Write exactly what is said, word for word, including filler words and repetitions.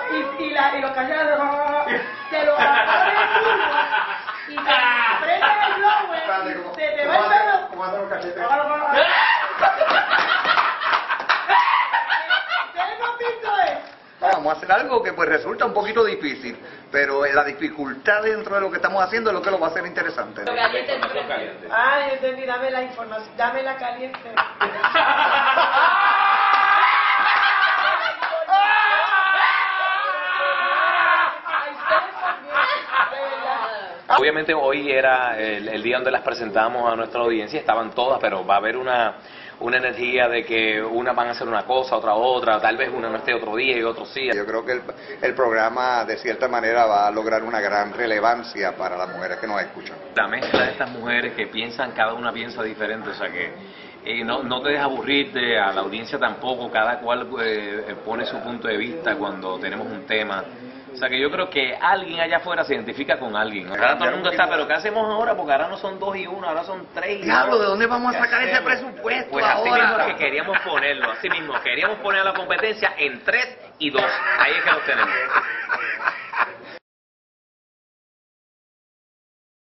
y, y, la, y los cachetes te lo agarran en curva y te prendes el blower, se te va el pelo. ¿Cómo hacen los cachetes? ¿Ustedes no han visto eso? Vamos a hacer algo que pues resulta un poquito difícil, pero la dificultad dentro de lo que estamos haciendo es lo que lo va a hacer interesante. Ah, yo entendí, dame la información, dame la caliente. Obviamente hoy era el, el día donde las presentamos a nuestra audiencia, estaban todas, pero va a haber una, una energía de que unas van a hacer una cosa, otra otra, tal vez una no esté otro día y otro sí. Yo creo que el, el programa de cierta manera va a lograr una gran relevancia para las mujeres que nos escuchan. La mezcla de estas mujeres que piensan, cada una piensa diferente, o sea que eh, no, no te dejes aburrirte, a la audiencia tampoco, cada cual eh, pone su punto de vista cuando tenemos un tema. O sea que yo creo que alguien allá afuera se identifica con alguien. Ahora todo el mundo está, pero ¿qué hacemos ahora? Porque ahora no son dos y uno, ahora son tres y Diablo, dos. ¿de dónde vamos a sacar ese presupuesto Pues así ahora? mismo es que queríamos ponerlo, así mismo, queríamos poner a la competencia en tres y dos. Ahí es que los tenemos.